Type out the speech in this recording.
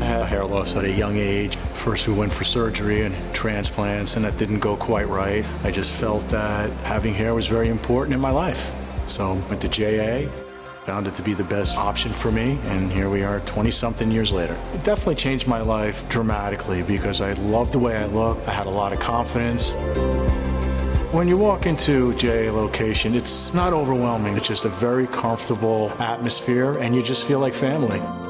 had hair loss at a young age. First we went for surgery and transplants, and that didn't go quite right. I just felt that having hair was very important in my life. So I went to JA, found it to be the best option for me, and here we are 20-something years later. It definitely changed my life dramatically because I loved the way I looked. I had a lot of confidence. When you walk into JA location, it's not overwhelming. It's just a very comfortable atmosphere, and you just feel like family.